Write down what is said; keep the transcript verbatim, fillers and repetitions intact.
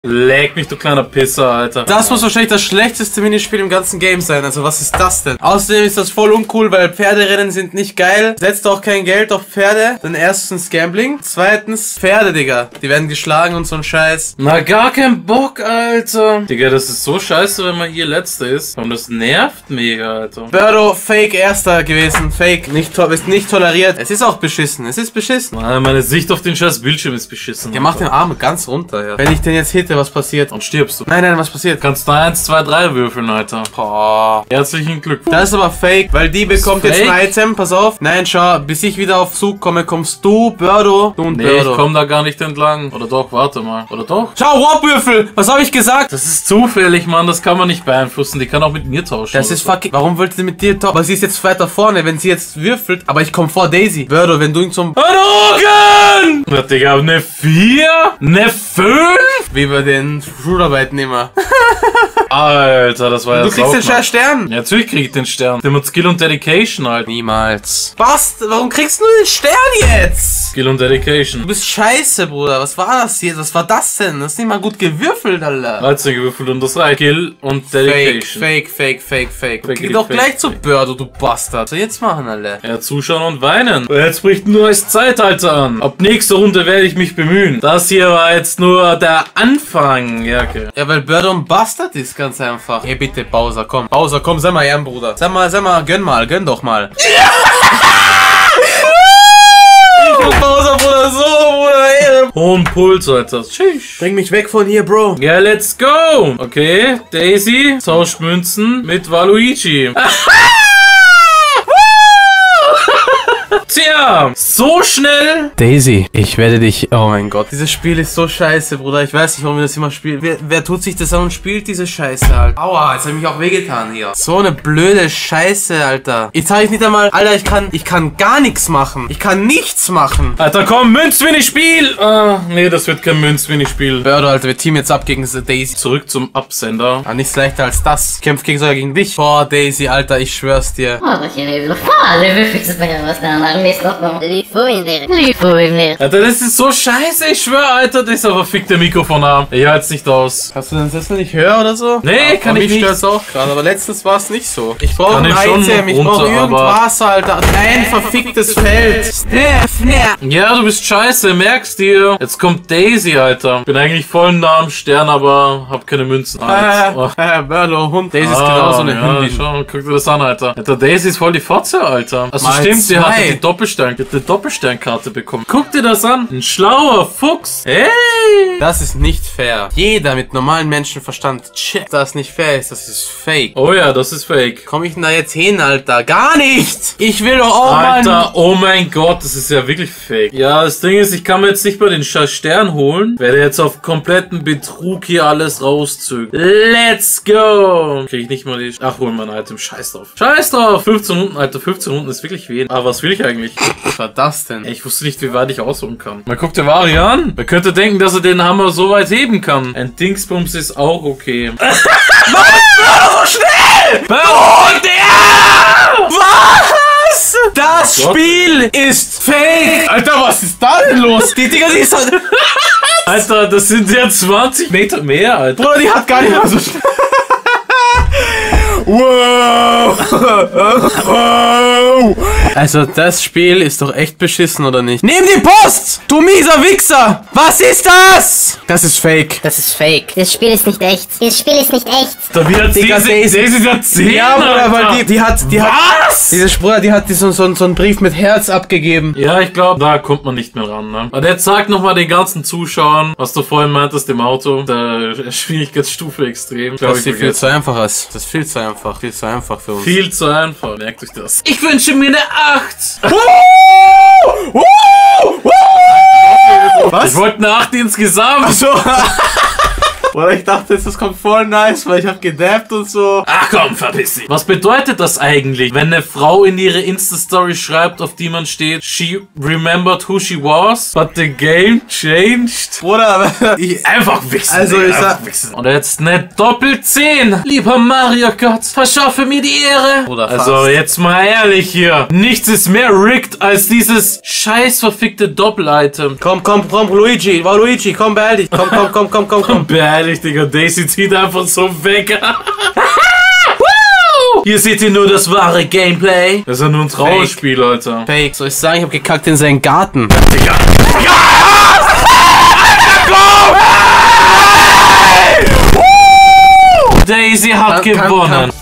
Leck mich, du kleiner Pisser, Alter. Das muss wahrscheinlich das schlechteste Minispiel im ganzen Game sein. Also was ist das denn? Außerdem ist das voll uncool, weil Pferderennen sind nicht geil. Setzt auch kein Geld auf Pferde. Dann erstens Gambling. Zweitens Pferde, Digga. Die werden geschlagen und so ein Scheiß. Na, gar kein Bock, Alter. Digga, das ist so scheiße, wenn man hier Letzter ist. Und das nervt mega, Alter. Birdo, Fake Erster gewesen. Fake. Nicht, to ist nicht toleriert. Es ist auch beschissen. Es ist beschissen. Mann, meine Sicht auf den scheiß Bildschirm ist beschissen. Der macht den Arm ganz runter, ja. Wenn ich den jetzt hitte, was passiert? Und stirbst du. Nein, nein, was passiert? Kannst du eins, zwei, drei würfeln, Alter. Boah. Herzlichen Glückwunsch. Das ist aber fake, weil die bekommt jetzt ein Item. Pass auf. Nein, schau, bis ich wieder auf Zug komme, kommst du, Birdo, du und Nee, Birdo. ich komm da gar nicht entlang. Oder doch, warte mal. Oder doch? Schau, Warpwürfel! Was habe ich gesagt? Das ist zufällig, Mann. Das kann man nicht beanflussen. Die kann auch mit mir tauschen. Das ist fucking... Warum wollte sie mit dir tauschen? Aber sie ist jetzt weiter vorne, wenn sie jetzt würfelt. Aber ich komme vor Daisy. Birdo, wenn du ihn zum... Hadouken! Na, Digga, ne vier? Ne fünf? Wie bei den Schularbeiten immer. Alter, das war ja Du kriegst den sauknapp. scheiß Stern. Ja, natürlich krieg ich den Stern. Der mit Skill und Dedication halt. Niemals. Was? Warum kriegst du den Stern jetzt? Skill und Dedication. Du bist scheiße, Bruder. Was war das jetzt? Was war das denn? Das ist nicht mal gut gewürfelt, Alter. dreizehn gewürfelt und das reicht. Skill und Fake, Dedication. fake, fake, fake, fake. Fake, Geh fake, doch fake, gleich zu fake. Birdo, du Bastard. Was soll jetzt machen, Alter? Ja, zuschauen und weinen. Jetzt bricht ein neues Zeitalter an. Ab nächster Runde werde ich mich bemühen. Das hier war jetzt nur der Anfang. Ja, okay. Ja, weil Birdo ein Bastard ist, ganz einfach. Hey, bitte, Bowser, komm. Bowser, komm, sei mal ernst, Bruder. Sag mal, sag mal, gönn mal, gönn doch mal. Ich bin Bowser, Bruder, so, Bruder, ey. Hohen Puls, Alter. Tschüss. Bring mich weg von hier, Bro. Ja, let's go. Okay, Daisy tauscht Münzen mit Waluigi. Tja, so schnell. Daisy, ich werde dich... Oh mein Gott. Dieses Spiel ist so scheiße, Bruder. Ich weiß nicht, warum wir das immer spielen. Wer, wer tut sich das an und spielt diese Scheiße, Alter? Aua, jetzt habe ich mich auch wehgetan hier. So eine blöde Scheiße, Alter. Jetzt habe ich nicht einmal... Alter, ich kann... Ich kann gar nichts machen. Ich kann nichts machen. Alter, komm, Münzwinni-Spiel. Ah, nee, das wird kein Münzwinni-Spiel. Birdo, Alter, wir teamen jetzt ab gegen Daisy. Zurück zum Absender. Ah, nichts leichter als das. Ich kämpfe gegen sogar gegen dich. Boah, Daisy, Alter, ich schwör's dir. Alter, das ist so scheiße, ich schwör, Alter, das ist aber verfickte Mikrofonarm. Ich halt's nicht aus. Hast du den Sessel nicht höher oder so? Nee, kann ich mich nicht. stört's auch gerade, aber letztens war es nicht so. Ich brauche Kann ein ich schon Item, ich runter, brauche irgendwas, aber- Alter. Ein verficktes Feld. Snap, snap. Ja, du bist scheiße, merkst dir. Jetzt kommt Daisy, Alter. Bin eigentlich voll nah am Stern, aber hab keine Münzen. Ah, jetzt- Äh, äh, Birdo, Hund. Daisy ist Ah, genauso eine ja, Hündin. schau, guck dir das an, Alter. Alter, Daisy ist voll die Fotze, Alter. Also Mal stimmt, sie zwei. hatte die Doppelstern, die hat eine Doppelsternkarte bekommen. Guck dir das an. Ein schlauer Fuchs. Hey! Das ist nicht fair. Jeder mit normalem Menschenverstand checkt, dass das nicht fair ist. Das ist fake. Oh ja, das ist fake. Komm ich denn da jetzt hin, Alter? Gar nicht! Ich will doch auch mal... Alter, oh mein Gott, das ist ja wirklich fake. Ja, das Ding ist, ich kann mir jetzt nicht mal den scheiß Stern holen. Werde jetzt auf kompletten Betrug hier alles rauszögern. Let's go! Krieg ich nicht mal die... Ach, hol mein Item. Scheiß drauf. Scheiß drauf! fünfzehn Runden, Alter, fünfzehn Runden ist wirklich wenig. Aber was will ich eigentlich? Was war das denn? Ich wusste nicht, wie weit ich ausholen kann. Man guckt der Vari an. Man könnte denken, dass er den Hammer so weit heben kann. Ein Dingsbums ist auch okay. So schnell! Und der! Was? Das Gott. Spiel ist fake! Alter, was ist da denn los? Die Dinger, die ist halt... Alter, das sind ja zwanzig Meter mehr, Alter. Bruder, die hat gar nicht mehr so schnell... Wow! Wow! Also, das Spiel ist doch echt beschissen, oder nicht? Nimm die Post! Du mieser Wichser! Was ist das? Das ist fake. Das ist fake. Das Spiel ist nicht echt. Das Spiel ist nicht echt. Da wird Digga, Daisy, Daisy hat zehn, Ja, Bruder, Alter. weil die, die hat... Die hat Was? diese Bruder, die hat die so, so, so einen Brief mit Herz abgegeben. Ja, ich glaube, da kommt man nicht mehr ran, ne? Und jetzt sag nochmal den ganzen Zuschauern, was du vorhin meintest im Auto. Der Schwierigkeitsstufe extrem. Glaub Das ich ist viel vergessen. zu einfach ist. Das ist viel zu einfach. Viel zu einfach für uns. Viel zu einfach. Merkt euch das. Ich wünsche mir eine acht. Was? Ich wollte eine acht insgesamt. So. Oder ich dachte, das kommt voll nice, weil ich hab gedappt und so. Ach komm, verpiss dich. Was bedeutet das eigentlich, wenn eine Frau in ihre Insta-Story schreibt, auf die man steht, she remembered who she was, but the game changed? Bruder, ich, Einfach wichsen. Also Digga, ich sag- einfach wichsen. Und jetzt eine Doppel-zehn. Lieber Mario Gott, verschaffe mir die Ehre. Bruder, Also fast. jetzt mal ehrlich hier. Nichts ist mehr rigged als dieses scheiß verfickte Doppel-Item. komm, komm, komm, Luigi, war Luigi, komm, beeil dich. Komm, komm, komm, komm, komm, komm. Beeilig, Digga. Daisy zieht einfach so weg. Hier seht ihr nur das wahre Gameplay. Das ist ja nur ein Trauerspiel, Alter. Fake. Soll ich sagen, ich hab gekackt in seinen Garten. Digga. Digga. Daisy hat Kann- kann- gewonnen. kann-